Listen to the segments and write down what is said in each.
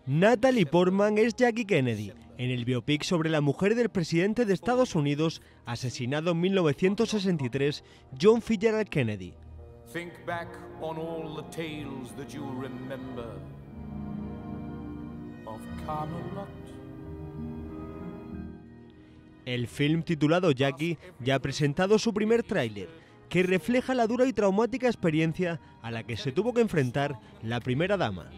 Natalie Portman es Jackie Kennedy, en el biopic sobre la mujer del presidente de Estados Unidos, asesinado en 1963, John Fitzgerald Kennedy. Think back on all the tales that you remember of Camelot. El film titulado Jackie ya ha presentado su primer tráiler, que refleja la dura y traumática experiencia a la que se tuvo que enfrentar la primera dama.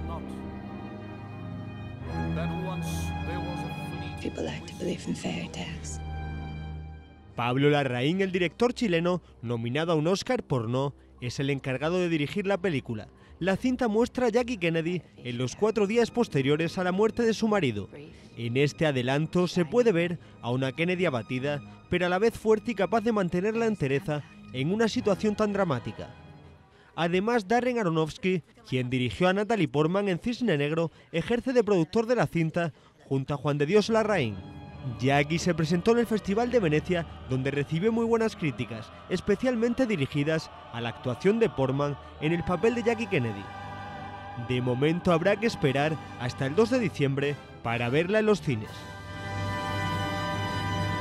Pablo Larraín, el director chileno, nominado a un Oscar por No, es el encargado de dirigir la película. La cinta muestra a Jackie Kennedy en los 4 días posteriores a la muerte de su marido. En este adelanto se puede ver a una Kennedy abatida, pero a la vez fuerte y capaz de mantener la entereza en una situación tan dramática. Además, Darren Aronofsky, quien dirigió a Natalie Portman en Cisne Negro, ejerce de productor de la cinta junto a Juan de Dios Larraín. Jackie se presentó en el Festival de Venecia, donde recibió muy buenas críticas, especialmente dirigidas a la actuación de Portman en el papel de Jackie Kennedy. De momento habrá que esperar hasta el 2 de diciembre para verla en los cines.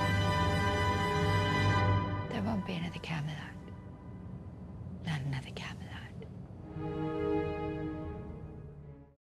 There won't be another Camelot. Not another Camelot.